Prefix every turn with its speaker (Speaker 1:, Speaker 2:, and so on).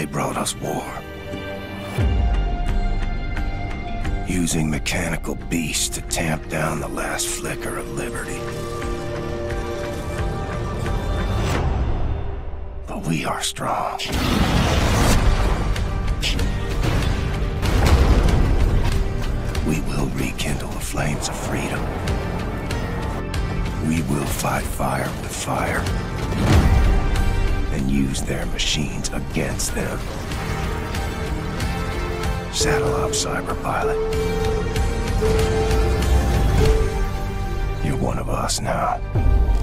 Speaker 1: brought us war. Using mechanical beasts to tamp down the last flicker of liberty. But we are strong. We will rekindle the flames of freedom. We will fight fire with fire. And use their machines against them. Saddle up, cyber pilot. You're one of us now.